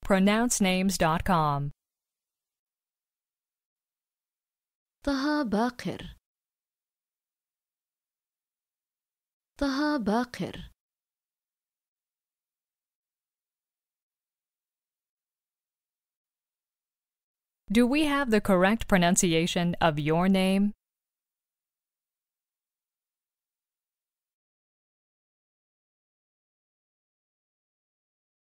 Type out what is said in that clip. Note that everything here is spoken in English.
pronouncenames.com. Taha Baqir. Taha Baqir. Do we have the correct pronunciation of your name?